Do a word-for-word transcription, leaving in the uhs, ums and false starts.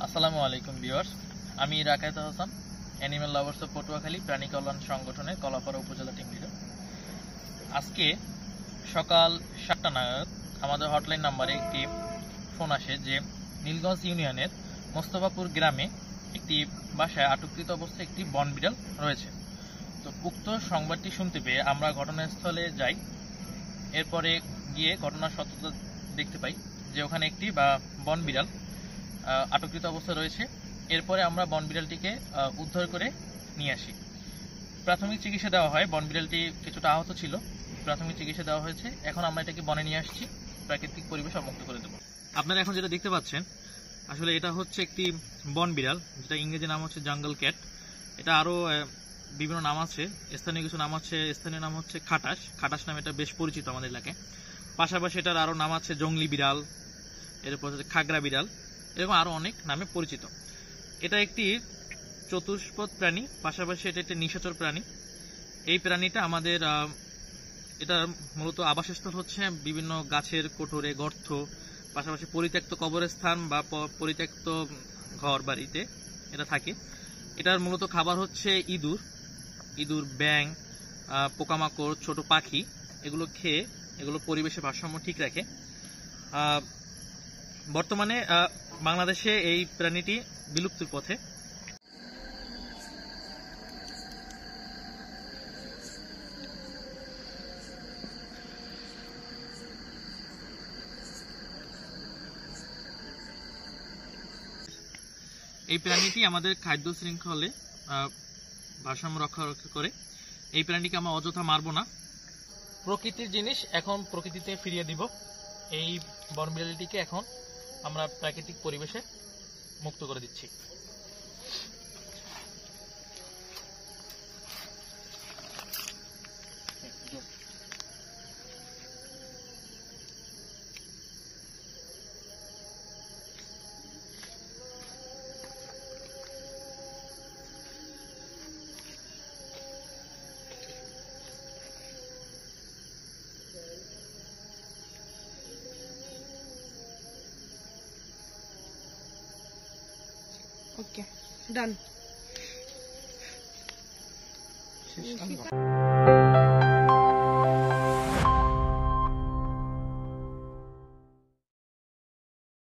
আসসালামু আলাইকুম ভিউয়ার্স, আমি Rakayet Hasan, animal lovers of Patuakhali প্রাণী কল্যাণ সংগঠনের কলাপাড়া উপজেলা টিম লিডার। আজকে সকাল সাতটা নাগাদ আমাদের হটলাইন নাম্বারে একটি ফোন আসে যে নীলগঞ্জ ইউনিয়নের মোস্তফাপুর গ্রামে একটি বাসায় আটককৃত অবস্থায় একটি বন বিড়াল রয়েছে। তো উক্ত সংবাদটি শুনতে পেয়ে আমরা ঘটনাস্থলে যাই। এরপরে গিয়ে ঘটনার সত্যতা দেখতে পাই যে ওখানে একটি বা বন বিড়াল আটককৃত অবস্থা রয়েছে। এরপরে আমরা বন বিড়ালটিকে উদ্ধার করে নিয়ে আসি। প্রাথমিক চিকিৎসা দেওয়া হয়। বন বিড়ালটি কিছুটা আহত ছিল, প্রাথমিক চিকিৎসা দেওয়া হয়েছে। এখন আমরা এটাকে বনে নিয়ে আসছি, প্রাকৃতিক পরিবেশ মুক্ত করে দেবো। আপনারা এখন যেটা দেখতে পাচ্ছেন, আসলে এটা হচ্ছে একটি বন বিড়াল, যেটা ইংরেজি নাম হচ্ছে জঙ্গল ক্যাট। এটা আরও বিভিন্ন নাম আছে, স্থানীয় কিছু নাম আছে। স্থানীয় নাম হচ্ছে খাটাস। খাটাস নামে এটা বেশ পরিচিত আমাদের এলাকায়। পাশাপাশি এটার আরও নাম আছে জঙ্গলি বিড়াল, এরপর হচ্ছে খাগড়া বিড়াল, এরকম আরও অনেক নামে পরিচিত। এটা একটি চতুষ্পদ প্রাণী, পাশাপাশি এটা একটি নিশাচর প্রাণী। এই প্রাণীটা আমাদের এটা মূলত আবাসস্থল হচ্ছে বিভিন্ন গাছের কোটরে, গর্ত, পাশাপাশি পরিত্যক্ত কবরস্থান বা পরিত্যক্ত ঘর বাড়িতে এটা থাকে। এটার মূলত খাবার হচ্ছে ইঁদুর, ইঁদুর, ব্যাঙ, পোকামাকড়, ছোট পাখি, এগুলো খেয়ে এগুলো পরিবেশের ভারসাম্য ঠিক রাখে। বর্তমানে বাংলাদেশে এই প্রাণীটি বিলুপ্তির পথে। এই প্রাণীটি আমাদের খাদ্য শৃঙ্খলে ভারসাম্য রক্ষা রক্ষা করে। এই প্রাণীকে আমরা অযথা মারবো না, প্রকৃতির জিনিস এখন প্রকৃতিতে ফিরিয়ে দিব। এই বন বিড়ালটিকে এখন আমরা প্রাকৃতিক পরিবেশে মুক্ত করে দিচ্ছি। Okay, done.